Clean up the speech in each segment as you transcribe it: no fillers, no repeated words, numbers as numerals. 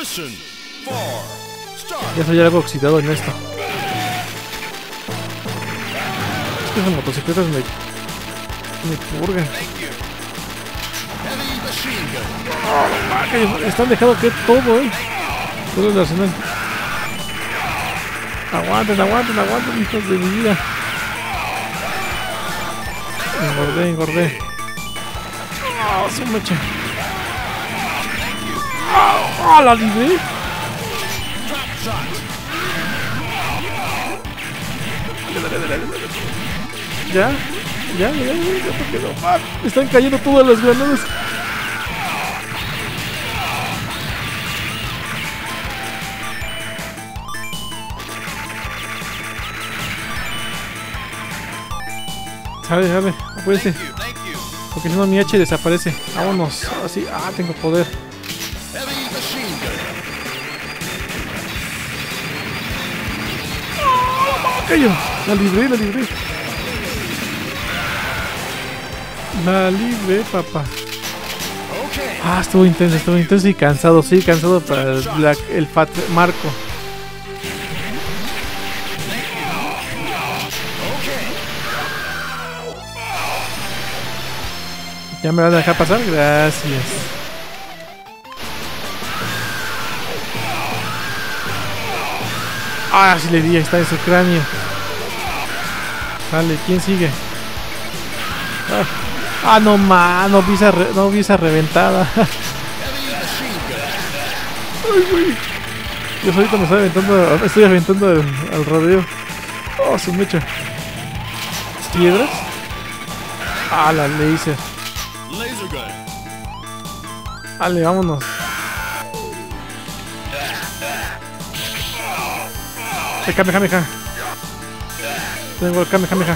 Ya soy algo oxidado en esto. Es que esas motocicletas me purgan. Están dejando que todo, todo el arsenal. Aguanten, hijos de mi vida. Engordé. Su mecha. La libré. Ya, porque no, me están cayendo todas las granadas. Sale, apúrense. Porque si no mi H desaparece. Vámonos, así, tengo poder. Cayó, la libré. La libré, papá. Estuvo intenso y cansado. Sí, cansado para el Fat Marco. ¿Ya me van a dejar pasar? Gracias. Sí le di, está en su cráneo. Vale, ¿quién sigue? No vi esa reventada. Güey. Yo solito me estoy aventando al rodeo. Su mecha. ¿Piedras? La laser. Vale, vámonos. El Kamehameha. Tengo el Kamehameha.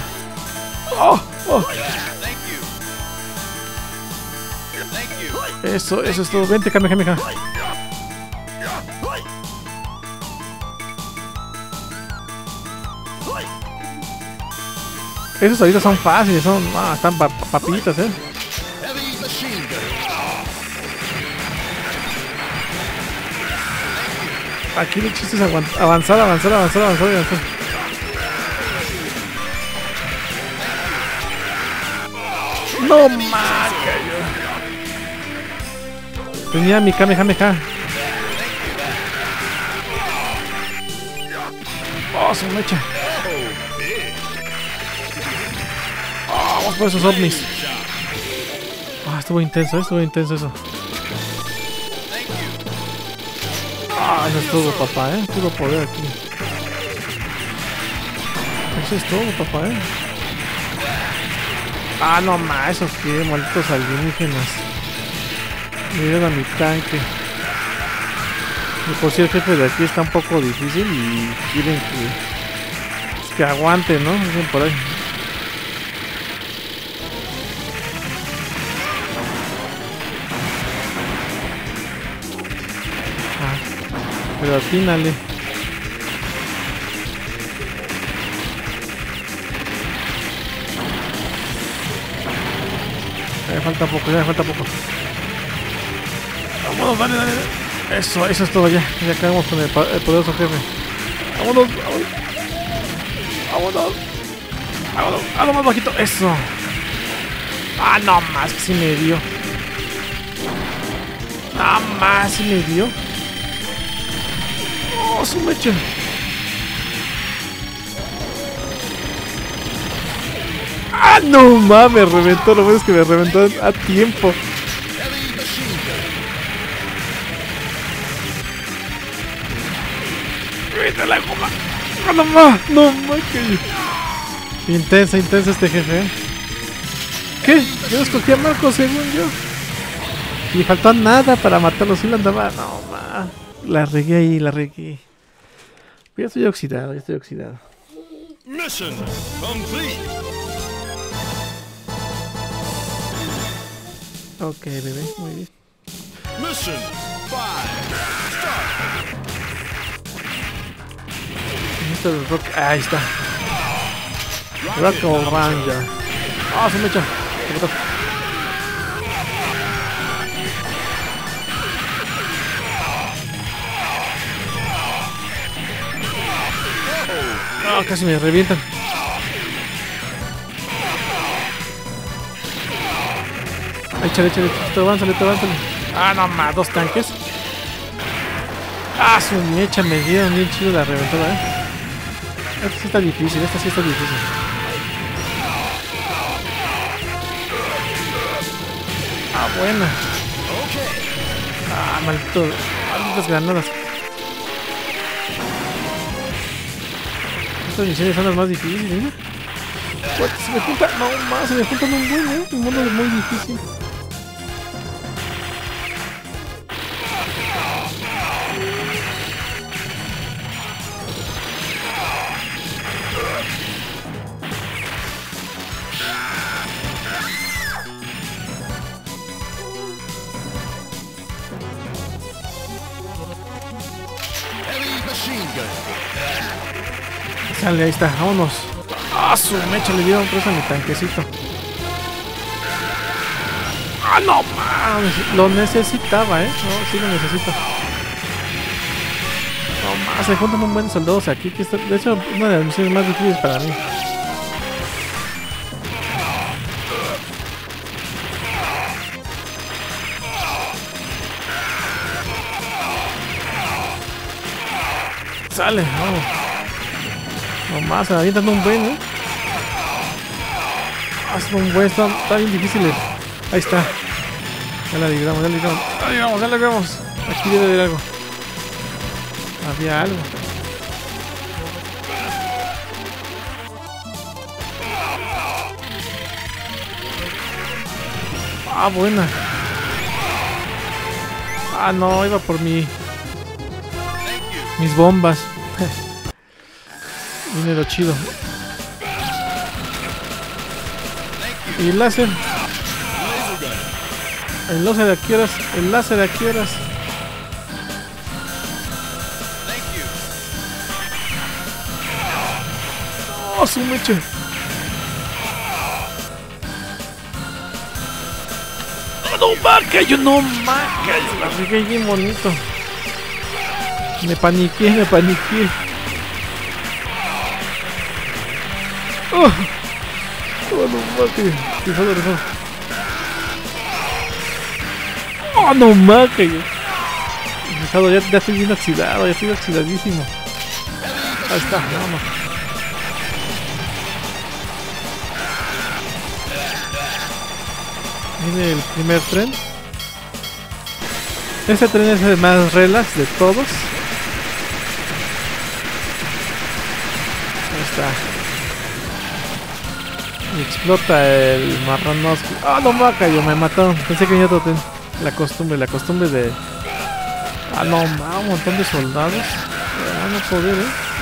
Eso es todo. Vente, Kamehameha. Esos ahorita son fáciles, están papitas, Aquí el chiste es avanzar. No más, cayó. Tenía mi Kamehameha. Su mecha. Vamos por esos ovnis. Estuvo intenso eso. Eso es todo, papá, puro poder aquí. Eso es todo, papá, no más, eso qué, malditos alienígenas. Me dieron a mi tanque. Y por si el jefe de aquí está un poco difícil y quieren que aguante, ¿no? Dicen por ahí. Pero atínale. Ya falta poco. Vámonos, dale. Eso es todo ya. Ya acabamos con el poderoso jefe. Vámonos. Lo más bajito. Eso. No más que sí me dio. Su mecha. No mames, me reventó. Lo bueno es que me reventó a tiempo. Vete la goma. No más que... Intensa este jefe, ¿Qué? Yo escogí a Marco según yo. Y faltó nada para matarlo. Si lo andaba. No más. La regué. Ya estoy oxidado. Mission complete. Ok, bebé, muy bien. Mission 5. Start. Esto es rock. Ahí está. Rock Ranger. Se me echa. No, casi me revientan. Échale, avánzale. Ah, no más, 2 tanques. Ah, su mecha, me dieron bien chido la reventada, Esta sí está difícil, Ah, buena. Ah, malditas granadas. Estas misiones son las más difíciles, ¿eh? Se me junta, no más, se me juntan un buen, un mundo muy difícil. Sale, ahí está, vámonos. Ah, su mecha, le dieron presa a mi tanquecito. Ah, no mames, lo necesitaba, No, sí lo necesito. No más, se juntan un buen soldados aquí, que está, de hecho, una de las misiones más difíciles para mí. Sale, vamos. Nomás, se avientan un buen, Haz un buen, está bien difícil. Ahí está. Ya la libramos. Ya la libramos. Aquí debe haber algo. Había algo. Ah, buena. Ah, no, iba por mis bombas. Viene lo chido. Y el láser. El láser de aquí horas. Oh, su mecha. No maca, yo no maca. La regué bien bonito. Me paniqué. Oh, no mames. Rifado. Oh, no mames. Rifado, ya estoy bien oxidado, ya estoy oxidadísimo. Ahí está, vamos. Viene el primer tren. Este tren es el más relax de todos. Ahí está. Y explota el marranoski. Ah, no me cayó, me mataron. Pensé que venía otro tren. La costumbre de... Ah, no, un montón de soldados. Ah, no poder,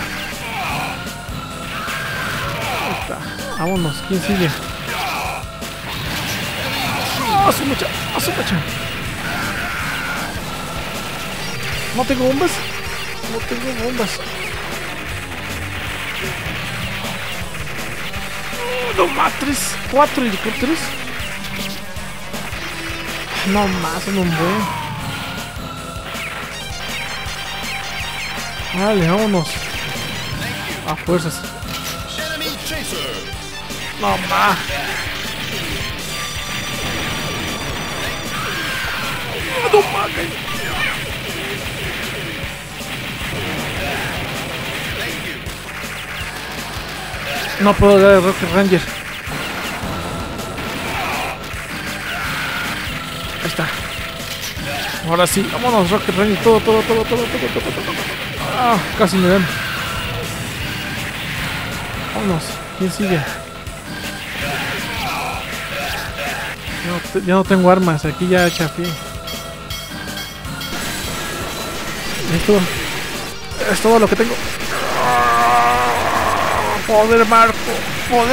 Ahí está. Vámonos, ¿quién sigue? ¡Ah, su mecha! No tengo bombas. No más, 4 helicópteros. No más, son un buen. Vale, vámonos. A fuerzas. No más. No más. No puedo dar el Rocket Ranger. Ahí está. Ahora sí, vámonos, Rocket Ranger. Todo. Ah, casi me dan. Vámonos. ¿Quién sigue? Ya no tengo armas. Aquí ya chafé. Es todo lo que tengo. Poder Marco. Oh.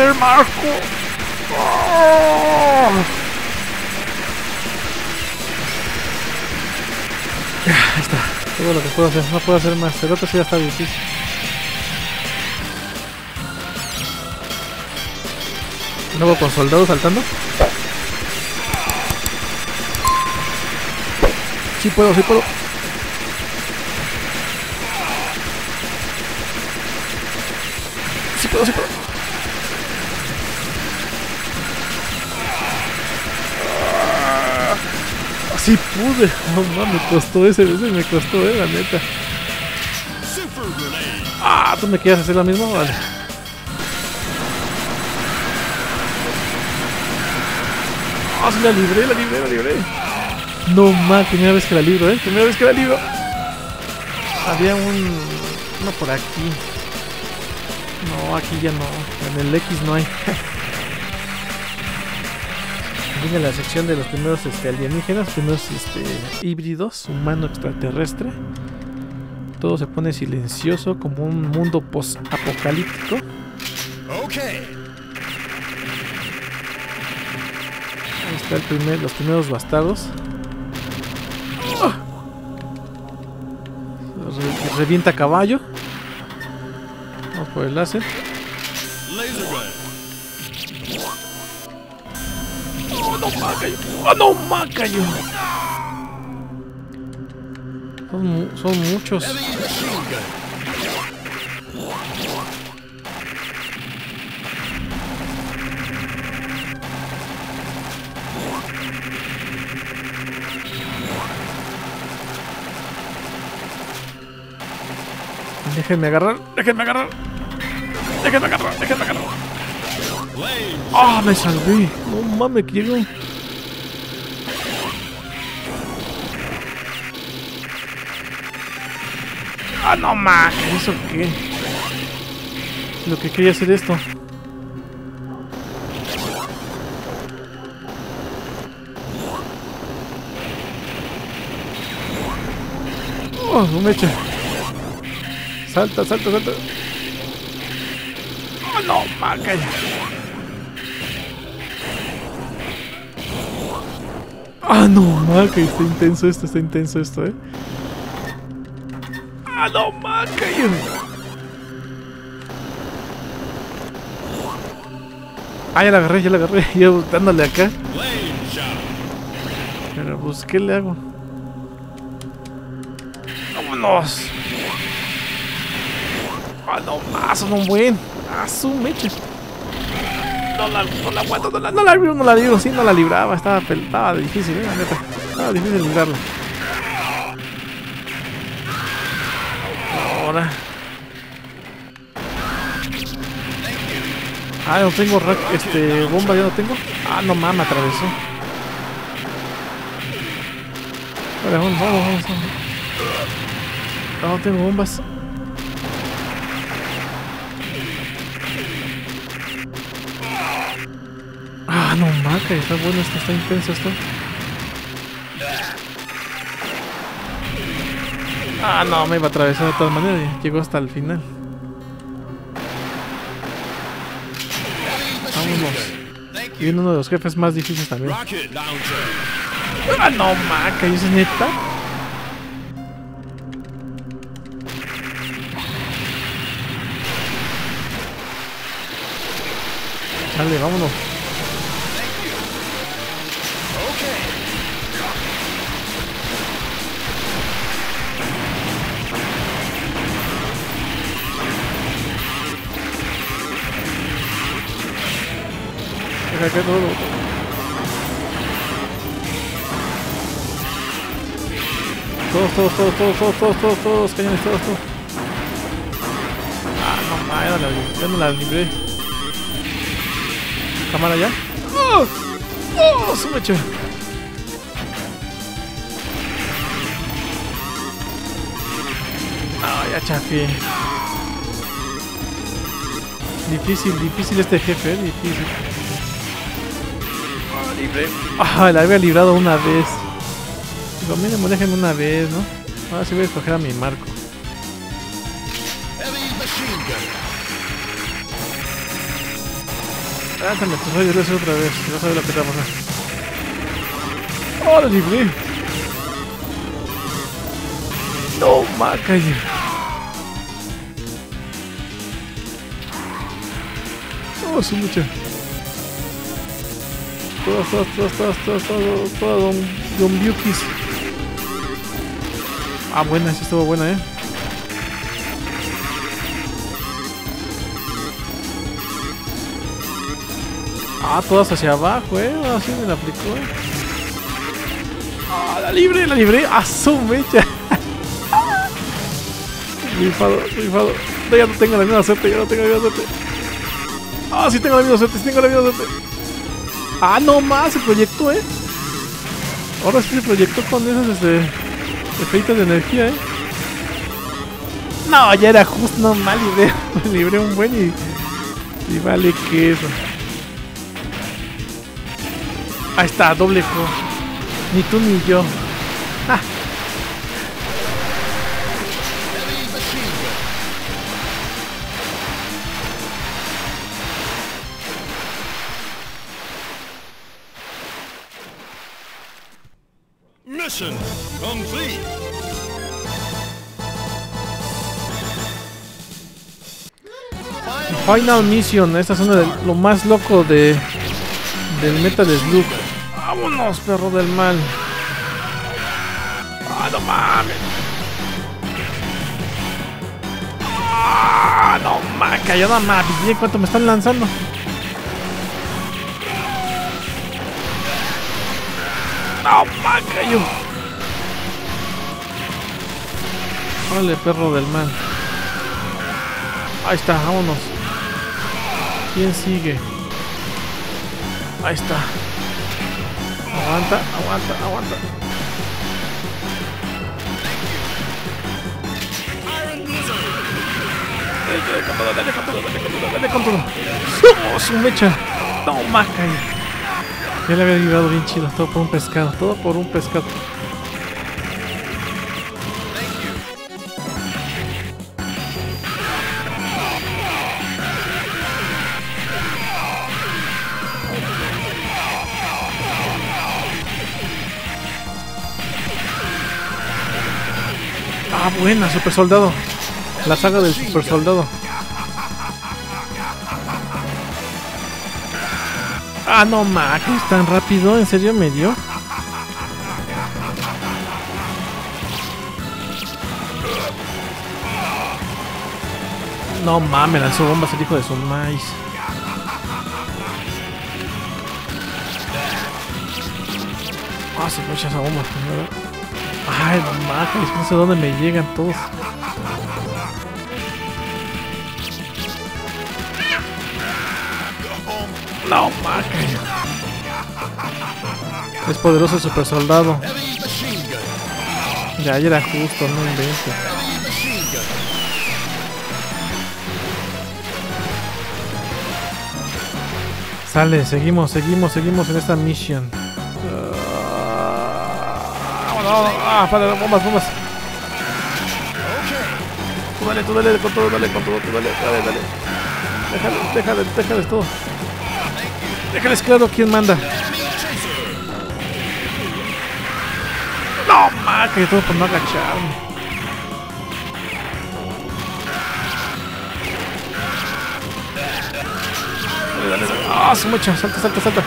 Ahí está. Todo lo que puedo hacer. No puedo hacer más. El otro sí ya está difícil. Luego con soldados saltando. Sí puedo. Sí puedo, sí puedo. Sí pude. No mames, me costó ese me costó, la neta. Super grenade. Ah, ¿tú me quieres hacer lo mismo? Vale. Ah, sí, la libré, la libré, la libré. No mames, primera vez que la libro, primera vez que la libro. Había uno por aquí. No, aquí ya no. En el X no hay. Viene la sección de los primeros alienígenas, primeros híbridos, humano extraterrestre. Todo se pone silencioso como un mundo post-apocalíptico. Okay. Ahí está los primeros bastardos. ¡Oh! Revienta caballo. Vamos por el láser. Laser gun. ¡Oh, no, Macayo! ¡Oh, no, Macayo! Son muchos. Heavy machine gun. Déjenme agarrar, déjenme agarrar. Déjenme agarrar, déjenme agarrar. Flame. ¡Ah, me salvé! No mames, que llegó. ¡Ah, no mames! ¿Eso qué? Lo que quería hacer esto. ¡Oh, no me echa! Salta, salta, salta. ¡Oh, no, mames! ¡Ah, no, mames! Está intenso esto, ¡Ah, no, mames! Ah, ya la agarré, ya dándole acá. Flame shot. Pero pues, ¿qué le hago? ¡Vámonos! ¡Ah, no más! ¡Son un buen! ¡Ah, su mecha! No la aguanto, no la libro, sí, no la libraba. Estaba difícil, la neta. Estaba difícil librarla. Ahora. Ah, no tengo bomba, ya no tengo. Ah, no mames, atravesó. Vale, vamos. No tengo bombas. Ah, no mames, está bueno esto, está intenso esto. Ah, no, me iba a atravesar de todas maneras. Llegó hasta el final. Vámonos. Y viene uno de los jefes más difíciles también. Rocket launcher. Ah, no mames, ¿eso es neta? Dale, vámonos. Deja que todo. Todos, cañones, todos. Ah, no mames, ya no la libré. ¿Cámara ya? ¡Oh! ¡Oh! ¡Su mecha! No, ya chafié. Difícil este jefe, difícil. Oh, libré. Ah, la había librado una vez. Digo, mínimo déjenme una vez, ¿no? Ahora sí voy a escoger a mi Marco. Heavy machine gun. Lánzame tus rayos láser otra vez. Y vas a ver lo que te va a pasar. ¡Oh, lo libré! ¡No, Macayo! ¡Oh, su mucha! Todo Don Byukis. Ah, buena, esa estuvo buena, Ah, todas hacia abajo, así me la aplicó. Ah, la libré. ¡Ah, su mecha! Rifado. No, ya no tengo la misma suerte, Ah, sí tengo la misma suerte, Ah, no más, se proyectó, Ahora sí se proyectó con esos efectos de energía, No, ya era justo, no mal, libré un buen y vale que eso. Ahí está, doble co. Ni tú ni yo. ¡Ah! Mission complete. Final Mission, esta zona de lo más loco del Metal Slug. Vámonos, perro del mal. Ah, no mames. Ah, no mames, cayó nada más. Bien, cuánto me están lanzando. No mames, cayó. Vale, perro del mal. Ahí está, vámonos. ¿Quién sigue? Ahí está. Aguanta. Dale con todo. ¡Oh, su mecha! Toma, calle. Ya le había ayudado bien chido. Todo por un pescado. Ah, buena, super soldado. La saga del super soldado. Ah, no mames, es tan rápido. ¿En serio me dio? No mames, lanzó bombas el hijo de su maíz. Ah, se fue esa bomba. Ay, no mames, no sé dónde me llegan todos. No mames. Es poderoso el super soldado. Ya era justo, no inventes. Sale, seguimos en esta misión. Para las bombas. Tú dale con todo, dale. Déjales todo. Déjales claro quién manda. No, que todo por no agacharme. Dale. Ah, su mecha, salta.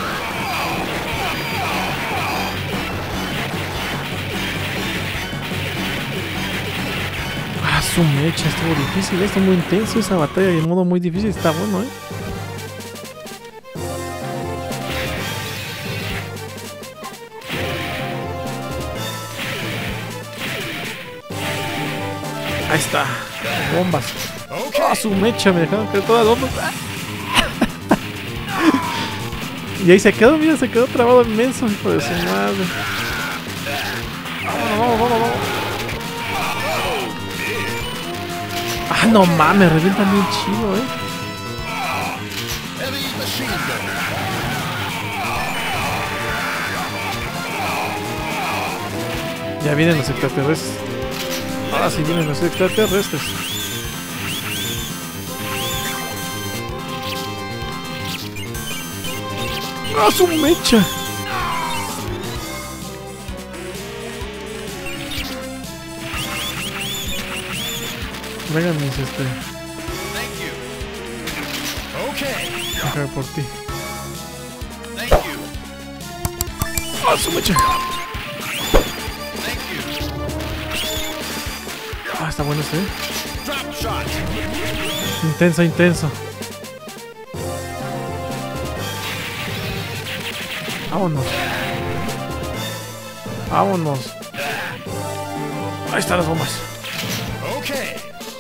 Su mecha, estuvo difícil, estuvo muy intenso esa batalla y en modo muy difícil, está bueno, Ahí está, bombas. Ah, su mecha, me dejaron caer todas las bombas. Y ahí se quedó, mira, se quedó trabado inmenso, hijo de su madre. Vamos. Ah, no mames, revientan bien chido, Ya vienen los extraterrestres. Ahora sí vienen los extraterrestres. ¡Ah, su mecha! Venga, mis Deja por ti. ¡Ah, su mecha! Ah, está bueno este, Intenso. Vámonos. Vámonos. Ahí están las bombas. Okay.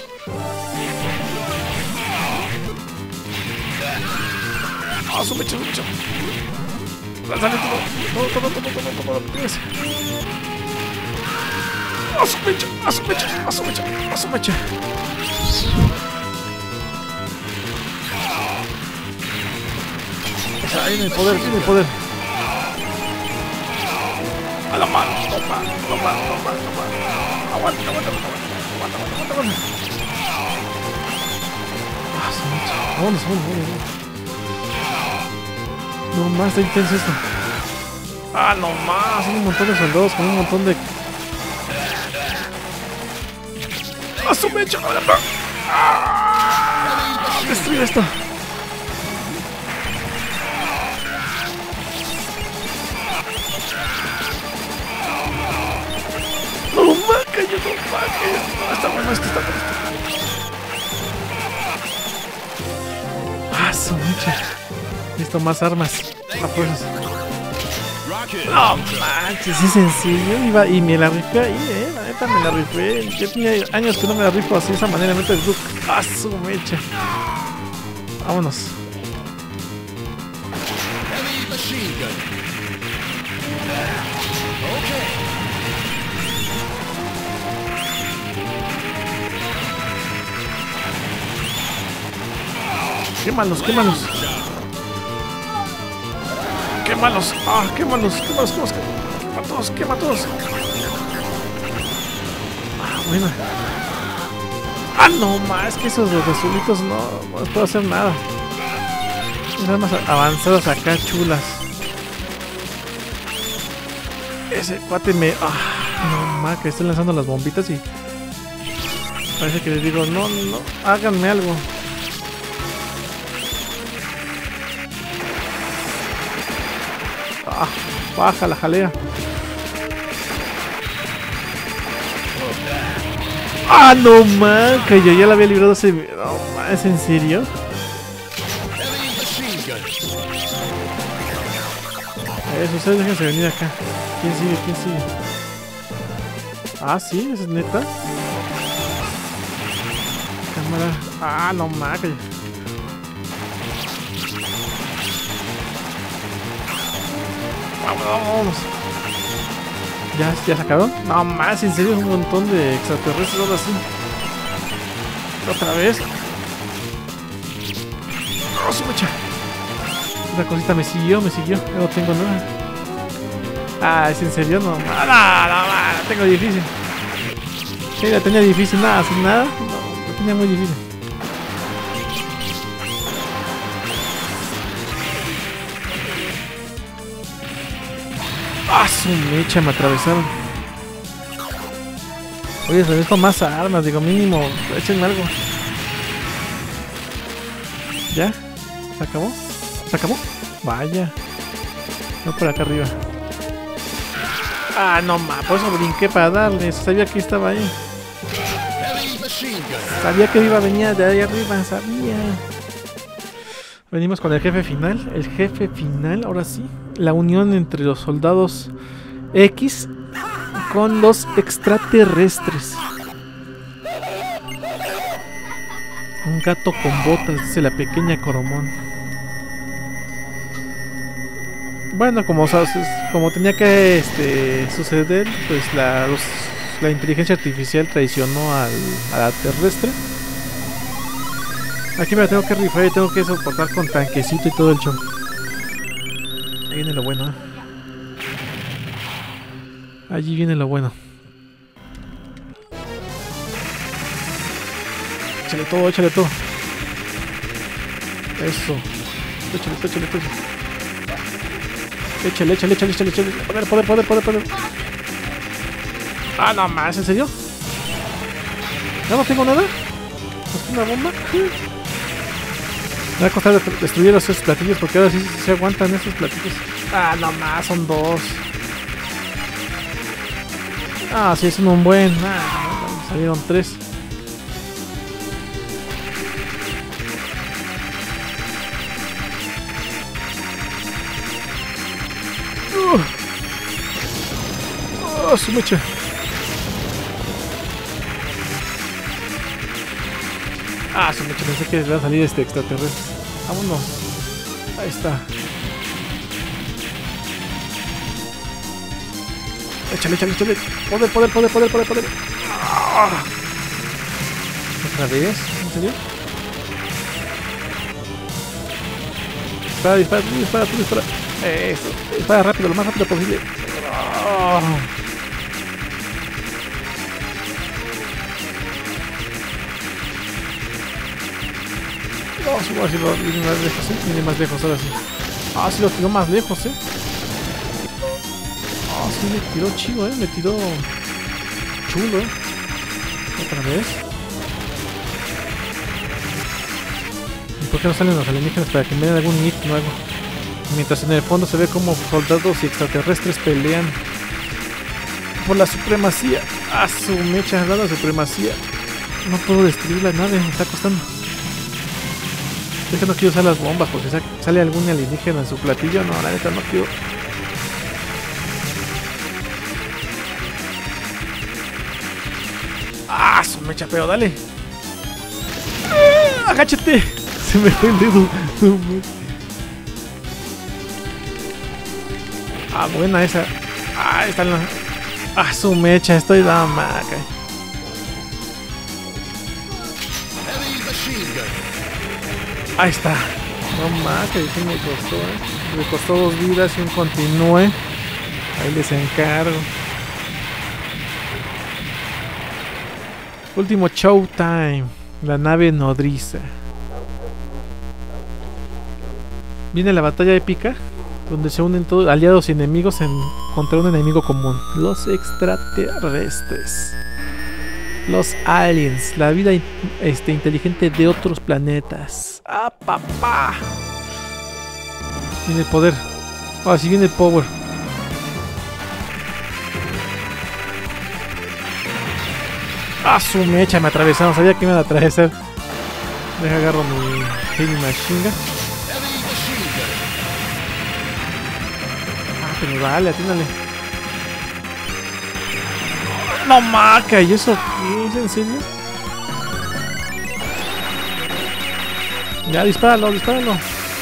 Ah, su mecha, su mecha. Sale todo. Todo. Tienes. A su mecha. Ahí viene el poder, A la mano, toma. Aguanta. Ah, su mecha. Vámonos. No más, está intenso esto. Ah, no más, son un montón de soldados con un montón de... ¡Ah, su mecha! ¡Ah! ¡Destruye esto! ¡No lo marca! Está bueno esto, ¡Ah, su mecha! Listo, más armas. A fuerzas. No manches, es sencillo. Iba y me la rifé ahí, la neta me la rifé. Yo tenía años que no me la rifo así de esa manera. Neta el Duke. ¡Ah, su mecha! Vámonos. Quémalos. Quema todos. Ah, bueno. Ah, no más, que esos azulitos no puedo hacer nada. Las armas avanzadas acá, chulas. Ese cuate me... Ah, no más, que estoy lanzando las bombitas y... Parece que les digo, no, háganme algo. Ah, baja la jalea. Ah, no man, que yo ya la había librado ese... No man, ¿es en serio? Eso, ustedes déjense venir acá. ¿Quién sigue? Ah, sí, ¿es neta? Cámara. Ah, no man, que... Vamos. ¿Ya se acabaron? No más, en serio, es un montón de extraterrestres ahora sí. Otra vez. ¡Oh, su mecha! Una cosita me siguió. Ya no tengo nada. Ah, ¿es en serio? No, la tengo difícil. Sí, la tenía difícil, nada, sin nada. No, la tenía muy difícil. ¡Ah, su mecha! Me atravesaron. Oye, se necesito más armas, digo, mínimo, échenme algo. ¿Ya? ¿Se acabó? Vaya. No, por acá arriba. Ah, no más, por eso brinqué para darle. Sabía que estaba ahí. Sabía que iba a venir de ahí arriba, sabía. Venimos con el jefe final. Ahora sí. La unión entre los soldados X con los extraterrestres. Un gato con botas, dice la pequeña Coromón. Bueno, como tenía que suceder, pues la inteligencia artificial traicionó a la terrestre. Aquí me la tengo que rifar y tengo que soportar con tanquecito y todo el show. Ahí viene lo bueno, Allí viene lo bueno. Échale todo. Eso. Échale. Poder. Ah, no más, ¿en serio? ¿Ya no tengo nada? ¿No tengo una bomba? Me va a costar destruir esos platillos porque ahora sí se aguantan esos platillos. Ah, no más, son dos. Ah, sí, son un buen. Salieron tres. ¡Oh, su mecha! Ah, su mecha, pensé que iba a salir este extraterrestre. Vámonos. Ahí está. Échale, échale, échale. Poder, poder, poder, poder, poder, poder. ¡Ah! ¿Otra vez? ¿En serio? Dispara, dispara, tú dispara, tú dispara. Eso. Dispara rápido, lo más rápido posible. ¡Ah! No, subo así, viene más lejos, viene más lejos ahora sí. Ah, sí lo tiró más lejos, Ah, sí me tiró chido, me tiró chulo, Otra vez. ¿Y por qué no salen los alienígenas para que me den algún hit nuevo? Mientras en el fondo se ve como soldados y extraterrestres pelean por la supremacía. Ah, su mecha, hablando de supremacía. No puedo destruir la nave, me está costando. Es que no quiero usar las bombas porque sale algún alienígena en su platillo. No, la neta no quiero. ¡Ah, su mecha, pero dale! ¡Ah, agáchate! Se me fue el dedo. Ah, buena esa. Ah, está la... Ah, su mecha, estoy dando maca. Ahí está. No mames, que me costó, Me costó 2 vidas y un continúe. Ahí les encargo. Último showtime. La nave nodriza. Viene la batalla épica, donde se unen todos aliados y enemigos contra un enemigo común. Los extraterrestres. Los aliens. La vida inteligente de otros planetas. ¡Ah, papá! Viene el poder. Ahora sí viene el power. ¡Ah, su mecha! Me atravesaron. Sabía que me iban a atravesar. Deja agarro mi Heavy Machine Gun. Ah, pero dale, atínale. No maca, ¿y eso qué es? ¿En serio? Ya, dispáralo, dispáralo.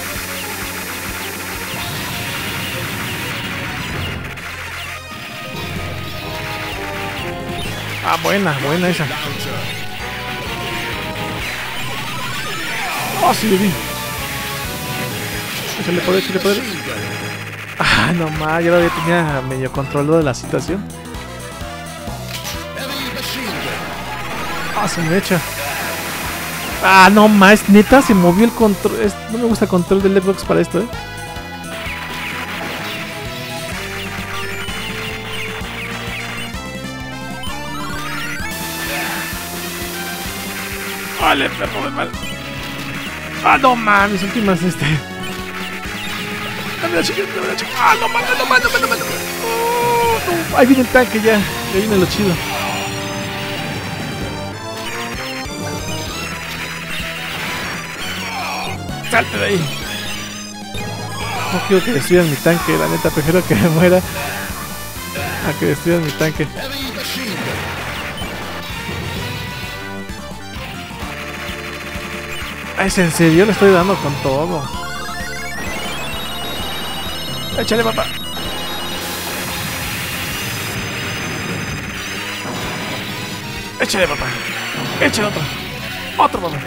Ah, buena, buena esa. Oh, sí, le vi. Échale poder, échale poder. Ah, no más, ya tenía medio controlado de la situación. Ah, se me echa. Ah, no más, neta, se movió el control. No me gusta el control del Xbox para esto, Vale, perro, mal. Ah, no mames, mis últimas Dame la chica, dame la chica. Ah, no mames, no mames, no mames, no mames. Oh, no. Ahí viene el tanque ya. Ahí viene lo chido. Salte de ahí. No quiero que destruyan mi tanque, la neta, prefiero que me muera a que destruyan mi tanque. ¿Es en serio? Le estoy dando con todo. Échale, papá. Échale, papá. Échale otro. Otro, papá.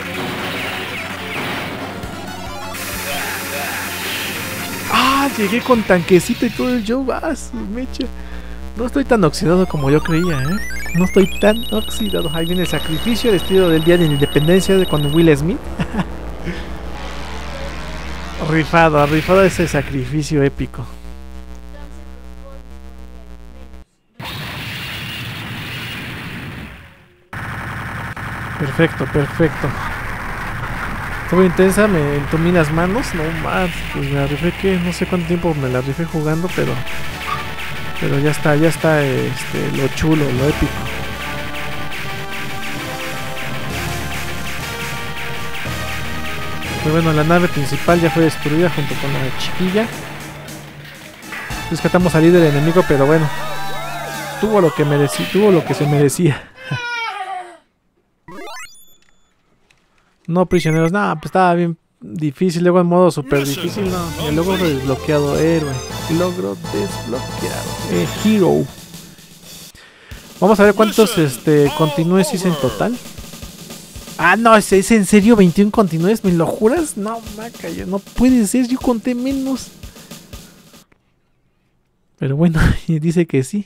Ah, llegué con tanquecito y todo el show. Ah, su mecha. No estoy tan oxidado como yo creía, No estoy tan oxidado. Ahí viene el sacrificio, el estilo del día de la independencia de con Will Smith. Rifado, rifado ese sacrificio épico. Perfecto, perfecto. Estuvo intensa, me entumí las manos. No más, pues me la rifé que no sé cuánto tiempo me la rifé jugando, pero ya está lo chulo, lo épico. Pues bueno, la nave principal ya fue destruida junto con la chiquilla. Rescatamos al líder enemigo, pero bueno, tuvo lo que merecía, tuvo lo que se merecía. No prisioneros, nada, pues estaba bien difícil. Luego en modo super difícil, no. El logro desbloqueado, héroe. Logro desbloqueado. Hero. Vamos a ver cuántos continúes hice en total. Ah, no, ¿es en serio 21 continúes? ¿Me lo juras? No, maca, no puede ser, yo conté menos. Pero bueno, dice que sí.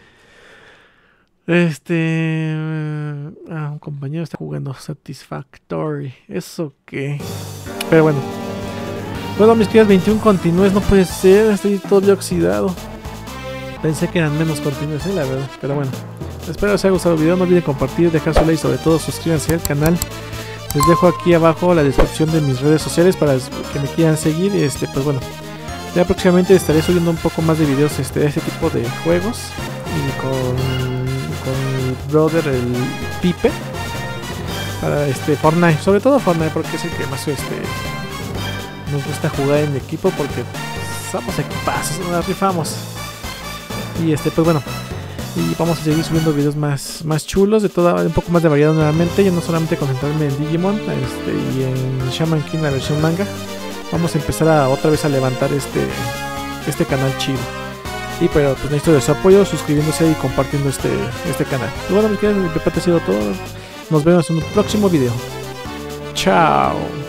Un compañero está jugando Satisfactory. ¿Eso qué? Pero bueno. Bueno, mis queridos 21 continúes, no puede ser. Estoy todo oxidado. Pensé que eran menos continúes, la verdad. Pero bueno. Espero les haya gustado el video. No olviden compartir, dejar su like y sobre todo suscríbanse al canal. Les dejo aquí abajo la descripción de mis redes sociales para que me quieran seguir. Pues bueno. Ya próximamente estaré subiendo un poco más de videos de este tipo de juegos. Y con mi brother el Pipe para Fortnite, sobre todo Fortnite porque es el que más nos gusta jugar en equipo porque somos equipazos, nos rifamos. Y pues bueno, y vamos a seguir subiendo videos más chulos, de toda, un poco más de variedad nuevamente, ya no solamente concentrarme en Digimon y en Shaman King la versión manga. Vamos a empezar otra vez a levantar este canal chido. Y pero pues necesito de su apoyo suscribiéndose y compartiendo este canal. Y bueno, mis queridos, de mi parte ha sido todo. Nos vemos en un próximo video. Chao.